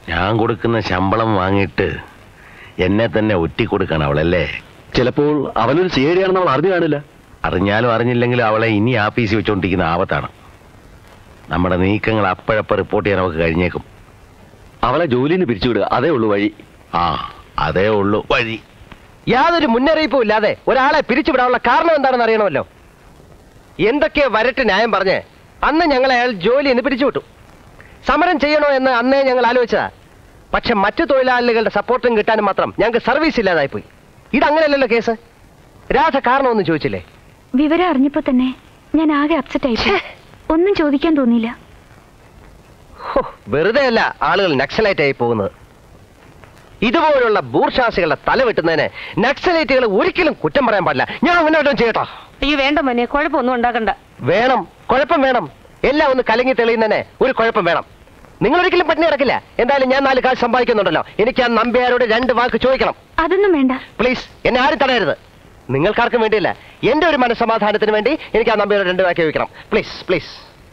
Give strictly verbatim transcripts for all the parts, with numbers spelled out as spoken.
ഞാൻ കൊടുക്കുന്ന ശമ്പളം വാങ്ങിയിട്ട് എന്നെ തന്നെ ഒറ്റിക്കൊടുക്കണം അവളല്ലേ? ചിലപ്പോൾ അവനൊരു സി ഐ ഡി ആണെന്ന് അവൾ അറിഞ്ഞു കാണില്ല. അറിഞ്ഞാലും അറിഞ്ഞില്ലെങ്കിലും അവളെ ഇനി ആഫീസിൽ വെച്ചുകൊണ്ടിരിക്കുന്ന ആപത്താണ്. നമ്മുടെ നീക്കങ്ങൾ അപ്പോഴപ്പോൾ റിപ്പോർട്ട് ചെയ്യാൻ അവൾക്ക് കഴിഞ്ഞേക്കും. അവളെ ജോലിയിൽ നിന്ന് പിരിച്ചുവിടുക, അതേ ഉള്ളൂ വഴി. ആ, അതേ ഉള്ളൂ വഴി. യാതൊരു മുന്നറിയിപ്പും ഇല്ലാതെ ഒരാളെ പിരിച്ചുവിടാനുള്ള കാരണം എന്താണെന്ന് അറിയണമല്ലോ. എന്തൊക്കെ വരട്ട് ന്യായം പറഞ്ഞ് അന്ന് ഞങ്ങളെ അയാൾ ജോലിയിൽ നിന്ന് പിരിച്ചുവിട്ടു. സമരം ചെയ്യണോ എന്ന് അന്നേ ഞങ്ങൾ ആലോചിച്ചതാ. പക്ഷെ മറ്റു തൊഴിലാളികളുടെ സപ്പോർട്ടും കിട്ടാനും മാത്രം ഞങ്ങൾക്ക് സർവീസ് ഇല്ലാതായിപ്പോയി. ഇതങ്ങനെയല്ലല്ലോ കേസ്. രാധ കാരണമൊന്നും ചോദിച്ചില്ലേ? വിവരം അറിഞ്ഞപ്പോ തന്നെ ഞാൻ ആകെ അപ്സെറ്റ് ആയിപ്പോയി. ഒന്നും ചോദിക്കാൻ തോന്നിയില്ല. വെറുതെ അല്ല ആളുകൾ നക്സലൈറ്റ് ആയി പോകുന്നത്. ഇതുപോലുള്ള ബൂർഷാസികളുടെ തല വെട്ടുന്നതിന് നക്സലൈറ്റുകൾ ഒരിക്കലും കുറ്റം പറയാൻ പാടില്ല. ഞാൻ മുന്നോട്ടും ചെയ്യട്ടോ. അയ്യോ വേണ്ട മോനെ, കുഴപ്പമൊന്നും ഉണ്ടാക്കണ്ട. വേണം, കുഴപ്പം വേണം. എല്ലാം ഒന്ന് കലങ്ങി തെളിയുന്നതിന് ഒരു കുഴപ്പം വേണം. നിങ്ങൾ ഒരിക്കലും പട്ടിണി കിടക്കില്ല. എന്തായാലും ഞാൻ നാല് കാശ് സമ്പാദിക്കുന്നുണ്ടല്ലോ. എനിക്ക് ആ നമ്പ്യാരോട് രണ്ട് വാക്ക് ചോദിക്കണം. അതൊന്നും വേണ്ട പ്ലീസ്. എന്നെ ആരും തടയരുത്. നിങ്ങൾക്കാർക്കും വേണ്ടിയില്ല, എന്റെ ഒരു മനസ്സമാധാനത്തിന് വേണ്ടി എനിക്ക് ആ നമ്പ്യാരോട് രണ്ട് വാക്ക് ചോദിക്കണം. Please please.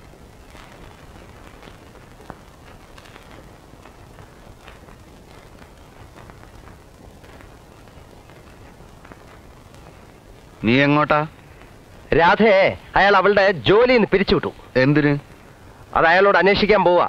നീ എങ്ങോട്ടാ? രാധയെ അയാൾ അവളുടെ ജോലിയിൽ നിന്ന് പിരിച്ചുവിട്ടു. എന്തിന്? അത് അയാളോട് അന്വേഷിക്കാൻ പോവാ.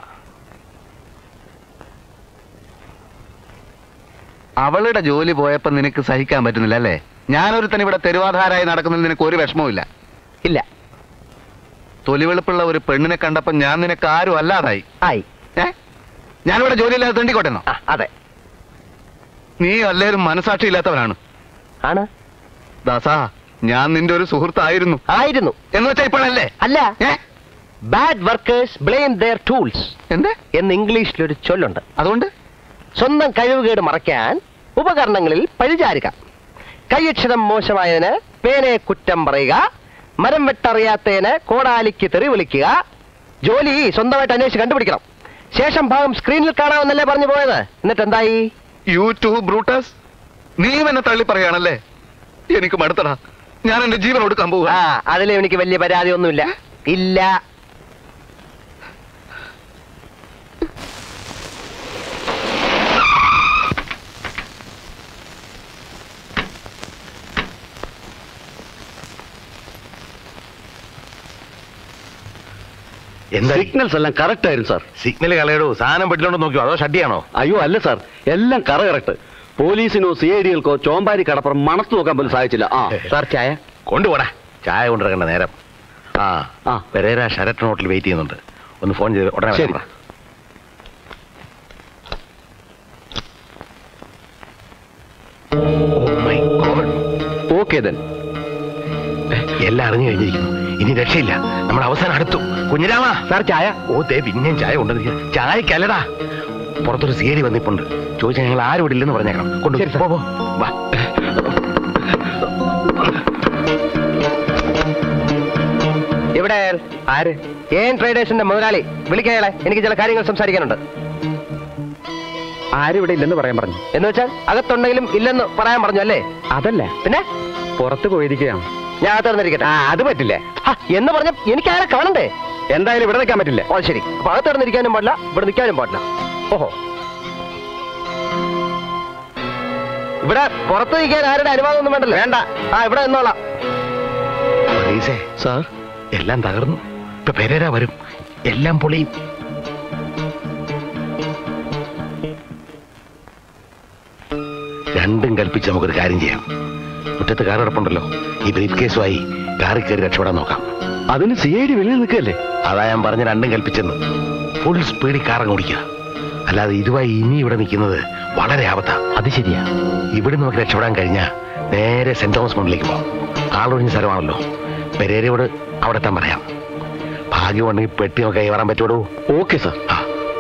അവളുടെ ജോലി പോയപ്പോ നിനക്ക് സഹിക്കാൻ പറ്റുന്നില്ല അല്ലേ? ഞാനൊരുത്തൻ ഇവിടെ തെരുവാധാരായി നടക്കുന്നതിൽ നിനക്ക് ഒരു വിഷമവും ഇല്ല? ഇല്ല. തൊലിവെളുപ്പുള്ള ഒരു പെണ്ണിനെ കണ്ടപ്പോ ഞാൻ നിനക്ക് ആരും അല്ലാതായി ആയി. ഏ ഞാനിവിടെ ജോലിയില്ലാതെ തെണ്ടിക്കോട്ടെന്നോ? അതെ. നീ അല്ലേലും മനസാക്ഷി ഇല്ലാത്തവനാണ്. ആണ് ദാസാ, ഞാൻ നിന്റെ ഒരു സുഹൃത്തായിരുന്നു. ആയിരുന്നു എന്ന് വെച്ചാ ഇപ്പോഴല്ലേ? അല്ല. Bad workers blame their tools എന്ത് എന്ന് ഇംഗ്ലീഷിലൊരു ചൊല്ലുണ്ട്. അതുകൊണ്ട് സ്വന്തം കഴിവുകേട് മറയ്ക്കാൻ ഉപകരണങ്ങളിൽ പഴിചാരുക. കൈയക്ഷരം മോശമായതിന് പേനയെ കുറ്റം പറയുക. മരം വെട്ടറിയാത്തതിന് കോടാലിക്ക് തെറി വിളിക്കുക. ജോലി സ്വന്തമായിട്ട് അന്വേഷിച്ച് കണ്ടുപിടിക്കണം. ശേഷം ഭാഗം സ്ക്രീനിൽ കാണാമെന്നല്ലേ പറഞ്ഞു പോയത്. എന്നിട്ട് എന്തായി? യൂട്യൂബ് ബ്രൂട്ടസ്, നീ എന്നെ തള്ളി പറയാണല്ലേ? എനിക്ക് മടുത്തടാ. ഞാൻ എന്റെ ജീവൻ കൊടുക്കാൻ പോവുക. ആ, അതിലും എനിക്ക് വലിയ പരാതി ഒന്നുമില്ല. ഇല്ല. എന്താ? സിഗ്നൽസ് എല്ലാം കറക്റ്റ് ആയിരുന്നു സാർ. സിഗ്നൽ കളയടോ. സാധനം പെട്ടിലോണ്ട് നോക്കിയോ അതോ ഷഡിയാണോ? അയ്യോ അല്ല സാർ, എല്ലാം കറ കറക്റ്റ്. പോലീസിനോ സി ഐ ഡികൾക്കോ ചോമ്പാരി കടപ്പുറം മണത്ത് നോക്കാൻ പോലും സാധിച്ചില്ല. ആ സാർ, ചായ കൊണ്ടുപോടാ. ചായ കൊണ്ടിറങ്ങേണ്ട നേരം. ആ ആ പെരേര ഷരട്ടൺ ഹോട്ടലിൽ വെയിറ്റ് ചെയ്യുന്നുണ്ട്. ഒന്ന് ഫോൺ ചെയ്ത് ഉടനെ ശരി. Okay then. എല്ലാം അറിഞ്ഞു കഴിഞ്ഞിരിക്കുന്നു. ഇനി രക്ഷയില്ല. നമ്മൾ അവസാനം അടുത്തു. കുഞ്ഞിരാമ സാർ, ചായ. ഓ ദേ പിന്നെയും ചായ കൊണ്ടുവന്നിരിക്കുക. ചായക്കല്ലടാ, പുറത്തൊരു സി ഐ ഡി വന്നിട്ടുണ്ട്. ചോദിച്ചാൽ ഞങ്ങൾ ആരും ഇവിടെ ഇല്ലെന്ന് പറഞ്ഞേക്കണം. കൊണ്ടു വാ. ഇവിടെ ആര്? ഏൻ ട്രേഡേഴ്സിന്റെ മുതലാളി. വിളിക്കയാളെ, എനിക്ക് ചില കാര്യങ്ങൾ സംസാരിക്കാനുണ്ട്. ആരും ഇവിടെ ഇല്ലെന്ന് പറയാൻ പറഞ്ഞു. എന്ന് വെച്ചാൽ അകത്തുണ്ടെങ്കിലും ഇല്ലെന്ന് പറയാൻ പറഞ്ഞു അല്ലേ? അതല്ല, പിന്നെ പുറത്ത് പോയിരിക്കുകയാണ്. ഞാൻ അകത്തിറന്നിരിക്കട്ടെ. ആ അത് പറ്റില്ല എന്ന് പറഞ്ഞ എനിക്ക് ആരെ കാണണ്ടേ? എന്തായാലും ഇവിടെ നിൽക്കാൻ പറ്റില്ല. ഓ ശരി. അപ്പൊ അകത്തിറന്നിരിക്കാനും പാടില്ല, ഇവിടെ നിൽക്കാനും പാടില്ല. ഓഹോ, ഇവിടെ പുറത്ത് നിൽക്കാൻ ആരുടെ അനുവാദം ഒന്നും വേണ്ടല്ലോ. വേണ്ട. ആ ഇവിടെ നിന്നോളാം. സാർ, എല്ലാം തകർന്നു. ഇപ്പൊ പെരേര വരും. എല്ലാം പൊളിയും. രണ്ടും കൽപ്പിച്ച് നമുക്കൊരു കാര്യം ചെയ്യാം. മുറ്റത്ത് കാർ കിടപ്പുണ്ടല്ലോ, ഈ ബ്രീഫ് കേസുമായി കാറിൽ കയറി രക്ഷപ്പെടാൻ നോക്കാം. അതിന് സി ഐ ഡി വെളിയിൽ നിൽക്കല്ലേ? അതാ ഞാൻ പറഞ്ഞ രണ്ടും കൽപ്പിച്ചെന്ന്. ഫുൾ സ്പീഡിൽ കാറങ്ങ് ഓടിക്കുക. അല്ലാതെ ഇതുമായി ഇനി ഇവിടെ നിൽക്കുന്നത് വളരെ ആപത്താ. അത് ശരിയാ. ഇവിടെ നമുക്ക് രക്ഷപ്പെടാൻ കഴിഞ്ഞാൽ നേരെ സെന്റ് തോമസ് മണ്ണിലേക്ക് പോകാം. ആളൊഴിഞ്ഞ സ്ഥലമാണല്ലോ. പെരേരയോട് അവിടെ എത്താൻ പറയാം. ഭാഗ്യമുണ്ടെങ്കിൽ പെട്ടി നമുക്ക് കൈവറാൻ പറ്റുള്ളൂ. Okay sir. ആ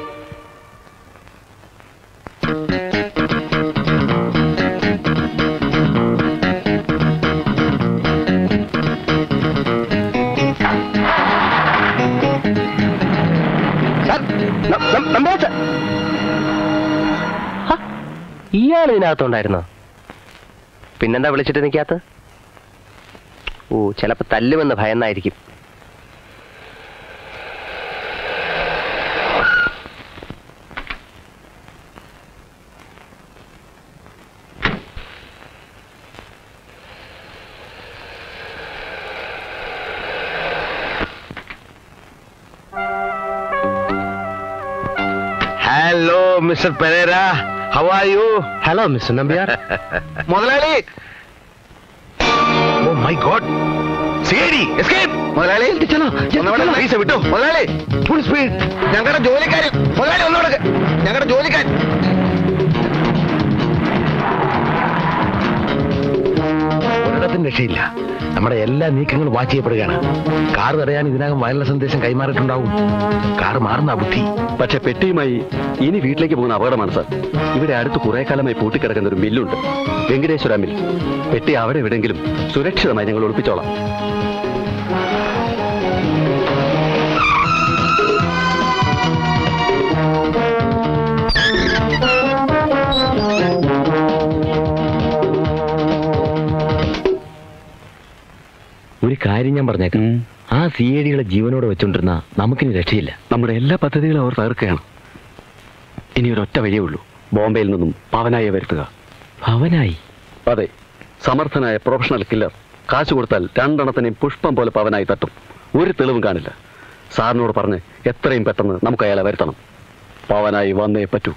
ഇയാൾ ഇതിനകത്തുണ്ടായിരുന്നോ? പിന്നെന്താ വിളിച്ചിട്ട് നിൽക്കാത്ത? ഓ, ചിലപ്പോ തല്ലുമെന്ന് ഭയന്നായിരിക്കും. Hello mister Pereira, how are you? Hello mister Nambiar. മുതലാളി, oh my god, CID escape. മുതലാളി ഒന്നവിടെ പൈസ വിട്ടു. മുതലാളി ഫുൾ സ്പീഡ്. ഞങ്ങളുടെ ജോലിക്കാരൻ മുതലാളി ഒന്നോടക്ക്. ഞങ്ങളുടെ ജോലിക്കാരൻ ഒരിടത്തും രക്ഷയില്ല. നമ്മുടെ എല്ലാ നീക്കങ്ങളും വാച്ച് ചെയ്യപ്പെടുകയാണ്. കാർ തടയാൻ ഇതിനകം വയലുള്ള സന്ദേശം കൈമാറിയിട്ടുണ്ടാവും. കാർ മാറുന്ന ബുദ്ധി. പക്ഷെ പെട്ടിയുമായി ഇനി വീട്ടിലേക്ക് പോകുന്ന അപകടമാണ് സാർ. ഇവിടെ അടുത്ത് കുറെ കാലമായി പൂട്ടിക്കിടക്കുന്ന ഒരു മില്ലുണ്ട്, വെങ്കടേശ്വര മിൽ. പെട്ടി അവിടെ എവിടെയെങ്കിലും സുരക്ഷിതമായി ഞങ്ങൾ ഒളിപ്പിച്ചോളാം. ഒരു കാര്യം ഞാൻ പറഞ്ഞേക്കാം, ആ സി ഐ ഡികളെ ജീവനോടെ വെച്ചോണ്ടിരുന്ന നമുക്കിനി രക്ഷയില്ല. നമ്മുടെ എല്ലാ പദ്ധതികളും അവർ തകർക്കുകയാണ്. ഇനി ഒരൊറ്റ വഴിയേ ഉള്ളൂ, ബോംബെയിൽ നിന്നും പവനായി വരുത്തുക. ഭവനായി? അതെ, സമർത്ഥനായ പ്രൊഫഷണൽ കില്ലർ. കാശ് കൊടുത്താൽ രണ്ടെണ്ണത്തിനെയും പുഷ്പം പോലെ പവനായി തട്ടും. ഒരു തെളിവും കാണില്ല. സാറിനോട് പറഞ്ഞ് എത്രയും പെട്ടെന്ന് നമുക്ക് അയാളെ വരുത്തണം. പവനായി വന്നേ പറ്റൂ.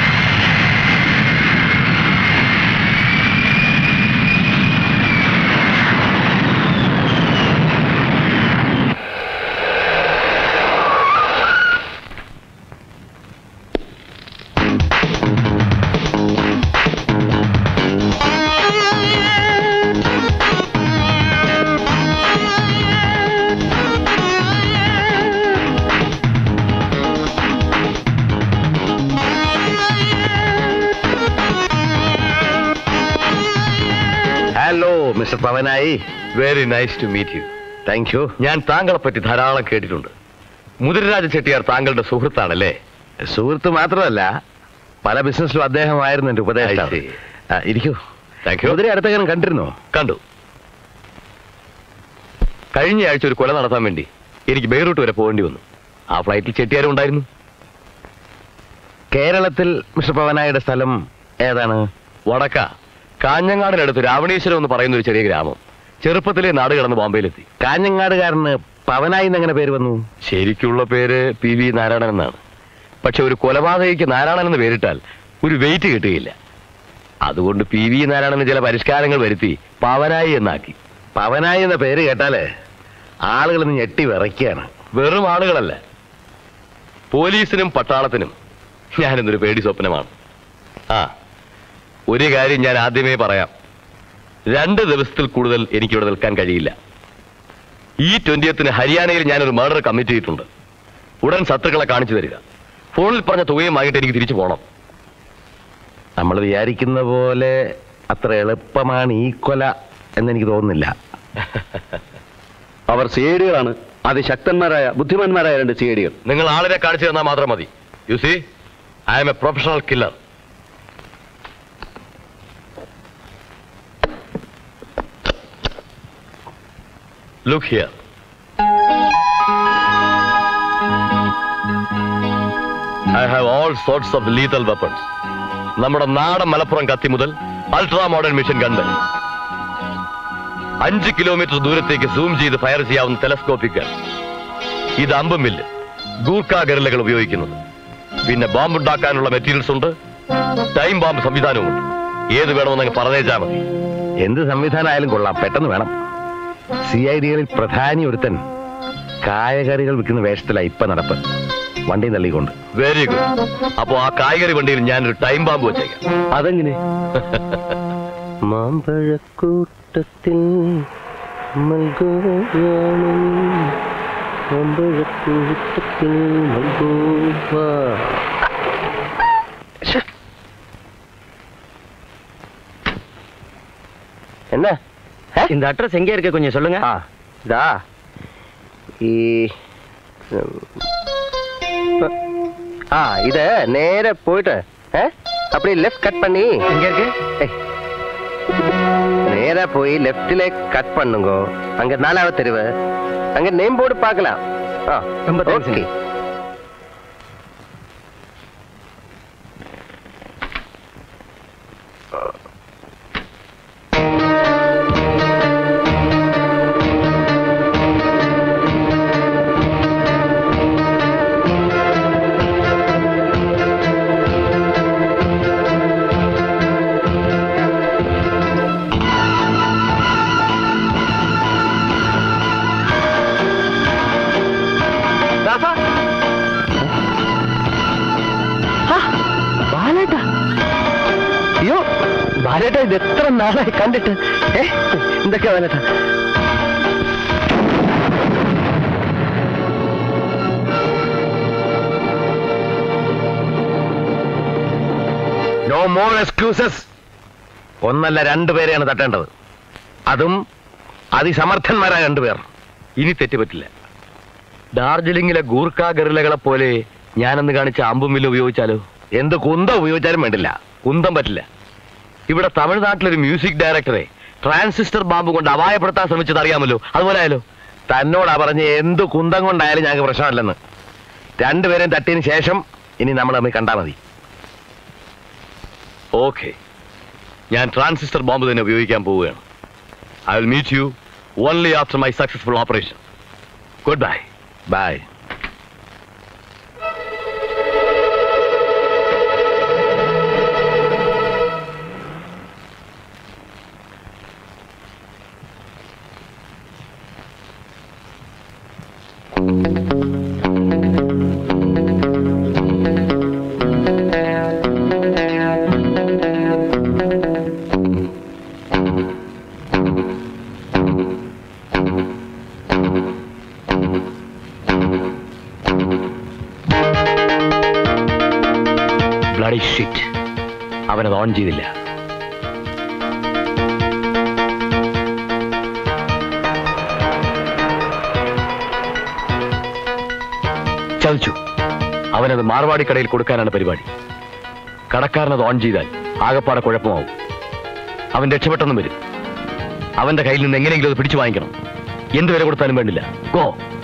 Hello mister Pavanayi. Very nice to meet you. Thank you. ഞാൻ താങ്കളെ പറ്റി ധാരാളം കേട്ടിട്ടുണ്ട്. മുതിരരാജ ചെട്ടിയാർ താങ്കളുടെ സുഹൃത്താണല്ലേ? സുഹൃത്ത് മാത്രമല്ല, പല ബിസിനസ്സിലും അദ്ദേഹമായിരുന്നു എന്റെ ഉപദേശം. I see. ഇരിക്കൂ. Thank you. മുതിരെ അടുത്തെങ്ങനെ കണ്ടിരുന്നോ? കണ്ടു. കഴിഞ്ഞ ആഴ്ച ഒരു കൊല നടത്താൻ വേണ്ടി എനിക്ക് ബെയ്റൂട്ട് വരെ പോകേണ്ടി വന്നു. ആ ഫ്ലൈറ്റിൽ ചെട്ടിയാരും ഉണ്ടായിരുന്നു. കേരളത്തിൽ മിസ്റ്റർ പവനായുടെ സ്ഥലം ഏതാണ്? വടക്ക കാഞ്ഞങ്ങാടിനടുത്ത് രാവണീശ്വരം എന്ന് പറയുന്ന ഒരു ചെറിയ ഗ്രാമം. ചെറുപ്പത്തിലെ നാട് കടന്ന് ബോംബെയിലെത്തി. കാഞ്ഞങ്ങാടുകാരന് പവനായി എന്നെങ്ങനെ പേര് വന്നു? ശരിക്കുള്ള പേര് പി വി നാരായണൻ എന്നാണ്. പക്ഷെ ഒരു കൊലപാതകയ്ക്ക് നാരായണൻ എന്ന് പേരിട്ടാൽ ഒരു വെയിറ്റ് കിട്ടുകയില്ല. അതുകൊണ്ട് പി വി നാരായണന് ചില പരിഷ്കാരങ്ങൾ വരുത്തി പവനായി എന്നാക്കി. പവനായി എന്ന പേര് കേട്ടാലേ ആളുകൾ ഇന്ന് ഞെട്ടി വിറയ്ക്കുകയാണ്. വെറും ആളുകളല്ല, പോലീസിനും പട്ടാളത്തിനും ഞാനെന്നൊരു പേടി സ്വപ്നമാണ്. ആ ഒരു കാര്യം ഞാൻ ആദ്യമേ പറയാം, രണ്ട് ദിവസത്തിൽ കൂടുതൽ എനിക്കിവിടെ നിൽക്കാൻ കഴിയില്ല. ഈ ട്വന്റിയത്തിന് ഹരിയാനയിൽ ഞാനൊരു മർഡർ കമ്മിറ്റ് ചെയ്തിട്ടുണ്ട്. ഉടൻ ശത്രുക്കളെ കാണിച്ചു തരിക. ഫോണിൽ പറഞ്ഞ തുകയും വാങ്ങിയിട്ട് എനിക്ക് തിരിച്ചു പോകണം. നമ്മൾ വിചാരിക്കുന്ന പോലെ അത്ര എളുപ്പമാണ് ഈ കൊല എന്നെനിക്ക് തോന്നുന്നില്ല. അവർ സി ഐ ഡികളാണ്, അതിശക്തന്മാരായ ബുദ്ധിമാന്മാരായ രണ്ട് സി ഐ ഡികൾ. നിങ്ങൾ ആളിനെ കാണിച്ചു തന്നാൽ മാത്രം മതി. You see, I am a professional killer. Look here. I have all sorts of lethal weapons. നമ്മുടെ നാടൻ മലപ്പുറം കത്തി മുതൽ അൾട്രാ മോഡേൺ മിഷൻ ഗൺ വരെ. അഞ്ച് കിലോമീറ്റർ ദൂരത്തേക്ക് സൂം ചെയ്ത് ഫയർ ചെയ്യാവുന്ന ടെലസ്കോപ്പിക് ഗൺ. ഇത് അമ്പ് മില്ല്, ഗൂർഖ ഗറില്ലകൾ ഉപയോഗിക്കുന്നത്. പിന്നെ ബോംബ് ഉണ്ടാക്കാനുള്ള മെറ്റീരിയൽസ് ഉണ്ട്. ടൈം ബോംബ് സംവിധാനവും ഉണ്ട്. ഏത് വേണമെന്ന് പറഞ്ഞേച്ചാൽ മതി. എന്ത് സംവിധാനമായാലും കൊള്ളാം, പെട്ടെന്ന് വേണം. സി ഐ ഡികളിൽ പ്രധാനി ഒരുത്തൻ കായകറികൾ വിൽക്കുന്ന വേഷത്തിലാണ് ഇപ്പൊ നടപ്പ്. വണ്ടി തള്ളിക്കൊണ്ട്. Very good. അപ്പോ ആ കായ്കറി വണ്ടിയിൽ ഞാനൊരു ടൈം ബാമ്പ് വെച്ചേക്കാം. അതെങ്ങനെ? മാമ്പഴക്കൂട്ടത്തിൽ മാമ്പഴക്കൂട്ടത്തിൽ என்ன இந்த அட்ரஸ் எங்க இருக்கு கொஞ்சம் சொல்லுங்க. இதா ஆ இத நேர போயிட்டு அப்படி லெஃப்ட் கட் பண்ணி எங்க இருக்கு நேரா போய் லெஃப்ட்ல கட் பண்ணுங்க. அங்க நாலாவது தெருவு, அங்க நேம் போர்டு பார்க்கலாம். ரொம்ப தேங்க்ஸ். ബാലേട്ട ഇത് എത്ര നാളായി കണ്ടിട്ട്. ഏ എന്തൊക്കെയാ ബാലേട്ട? No more excuses. ഒന്നല്ല രണ്ടുപേരെയാണ് തട്ടേണ്ടത്, അതും അതിസമർത്ഥന്മാരായ രണ്ടുപേർ. ഇനി തെറ്റുപറ്റില്ല. ഡാർജിലിംഗിലെ ഗൂർഖ ഗറിലകളെ പോലെ ഞാനന്ന് കാണിച്ച അമ്പും വില്ലും ഉപയോഗിച്ചാലോ? എന്ത് കുന്തം ഉപയോഗിച്ചാലും വേണ്ടില്ല. കുന്തം പറ്റില്ല. ഇവിടെ തമിഴ്നാട്ടിലൊരു മ്യൂസിക് ഡയറക്ടറെ ട്രാൻസിസ്റ്റർ ബാമ്പ് കൊണ്ട് അപായപ്പെടുത്താൻ ശ്രമിച്ചത് അറിയാമല്ലോ. അതുപോലെ ആയാലോ? തന്നോടാ പറഞ്ഞ് എന്ത് കുന്തം കൊണ്ടായാലും ഞങ്ങൾക്ക് പ്രശ്നമല്ലെന്ന്. രണ്ടുപേരെയും തട്ടിയതിന് ശേഷം ഇനി നമ്മൾ തമ്മിൽ കണ്ടാൽ മതി. ഓക്കെ, ഞാൻ ട്രാൻസിസ്റ്റർ ബോംബ് തന്നെ ഉപയോഗിക്കാൻ പോവുകയാണ്. I will meet you only after my successful operation. Good bye. Bye. Bloody shit. അവനത് ഓൺ ചെയ്തില്ല. ചതിച്ചു. അവനത് മാർവാടി കടയിൽ കൊടുക്കാനാണ് പരിപാടി. കടക്കാരനത് ഓൺ ചെയ്താൽ ആകപ്പാടെ കുഴപ്പമാവും. അവൻ രക്ഷപ്പെട്ടെന്നും വരും. അവന്റെ കയ്യിൽ നിന്ന് എങ്ങനെയെങ്കിലും അത് പിടിച്ചു വാങ്ങിക്കണം. എന്ത് വില കൊടുത്താലും വേണ്ടില്ല. ഗോ.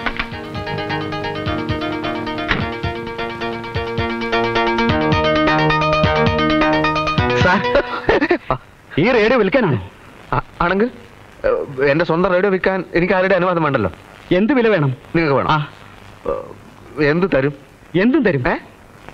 ഈ റേഡിയോ വിൽക്കാനാണോ? ആണെങ്കിൽ എന്റെ സ്വന്തം റേഡിയോ വിൽക്കാൻ എനിക്ക് ആരുടെ അനുവാദം വേണ്ടല്ലോ. എന്ത് വില വേണം നിങ്ങൾക്ക്? വേണം. എന്ത് തരും? എന്തും തരും. ഏ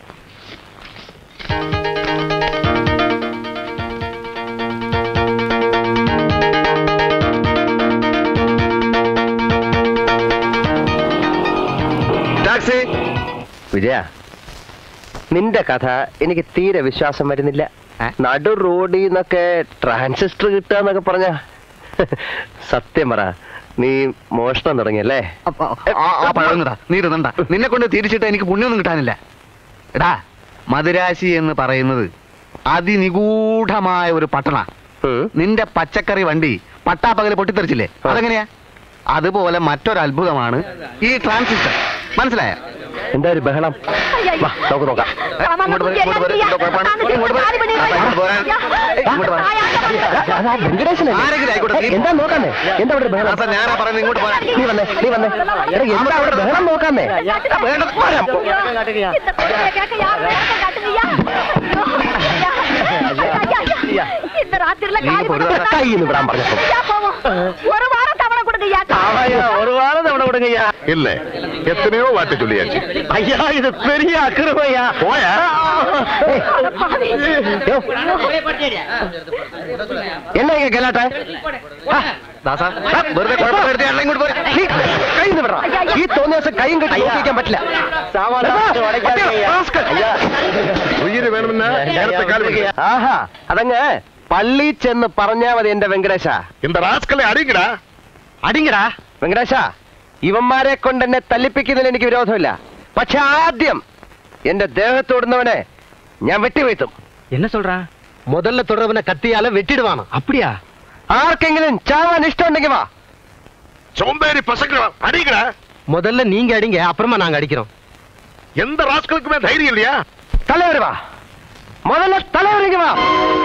ടാക്സി. വിജയ, നിന്റെ കഥ എനിക്ക് തീരെ വിശ്വാസം വരുന്നില്ല. നടു റോഡിൽ നിന്നൊക്കെ ട്രാൻസിസ്റ്റർ കിട്ടുക എന്നൊക്കെ പറഞ്ഞ സത്യം പറ, നീ മോഷണം തുടങ്ങിയല്ലേ? നീ ഇരുന്നണ്ട. നിന്നെ കൊണ്ട് തിരിച്ചിട്ട് എനിക്ക് പുണ്യൊന്നും കിട്ടാനില്ല. എടാ, മദിരാശി എന്ന് പറയുന്നത് അതിനിഗൂഢമായ ഒരു പട്ടണ. നിന്റെ പച്ചക്കറി വണ്ടി പട്ടാപ്പകല് പൊട്ടിത്തെറിച്ചില്ലേ? അതെങ്ങനെയാ? അതുപോലെ മറ്റൊരത്ഭുതമാണ് ഈ ട്രാൻസിസ്റ്റർ. മനസ്സിലായ? എന്താ ഒരു ബഹളം? വാ, നമുക്ക് നോക്കാം. എന്താ നോക്കാന്നേ? എന്താ അവിടെ ബഹളം? ഞാനാ പറയുന്നത്, ഇങ്ങോട്ട് പോരാ. നീ വന്നേ, നീ വന്നേ. എടാ, എന്താ അവിടെ ബഹളം നോക്കാന്നേ? കൈന്ന് വിടാൻ പറഞ്ഞപ്പോ ഒരു വാരം തവണ കൊടുങ്ങയ്യാ. ഇല്ലേ, എത്രയോ വാട്ടി ചൊല്ലിയാച്ചു. അയ്യാ, ഇത് പെരിയ അക്രമയ്യാ. പോയാ എന്നാ കേലാട്ടെ? ഈ തോന്നിയ ദിവസം കൈയും കെട്ടി നോക്കിക്കാൻ പറ്റില്ല. ആഹാ, അതങ്ങ് പള്ളി ചെന്ന് പറഞ്ഞാ മതി എന്റെ വെങ്കടേശ. എന്താ റാസ്കളെ അടിക്കടാ? അടിങ്ങടാ വെങ്കടേശ. ഇവന്മാരെ കൊണ്ട് എന്നെ തല്ലിപ്പിക്കുന്നതിൽ എനിക്ക് വിരോധമില്ല. പക്ഷെ ആദ്യം എന്റെ ദേഹത്തോടുന്നവനെ ഞാൻ വെട്ടിവീഴ്ത്തും. என்ன சொல்றா? முதல்ல தொடர்வனை கத்தியால வெட்டிடுவானா? அப்படியா? ஆர்க்கெങ്കിലും சாவான் இஷ்டம் உണ്ടെങ്കിൽ வா. சோம்பேறி பசங்களா, அடிக்கடா. முதல்ல நீங்க அடிங்க, அப்புறமா நாங்க அடிக்கிறோம். எந்த ராஸ்களுக்குமே தைரியம் இல்லையா? தலைவர் வா, முதல்ல தலைவருக்கு வா.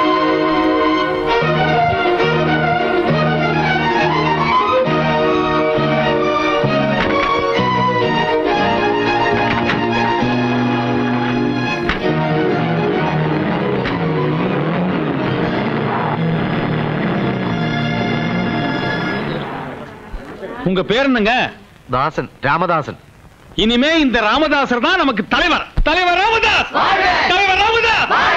உங்க பேர் என்னங்க? தாசன், ராமதாசன். இனிமே இந்த ராமதாசர் தான் நமக்கு தலைவர். தலைவர் ராமதாஸ், தலைவர் ராமதாஸ்.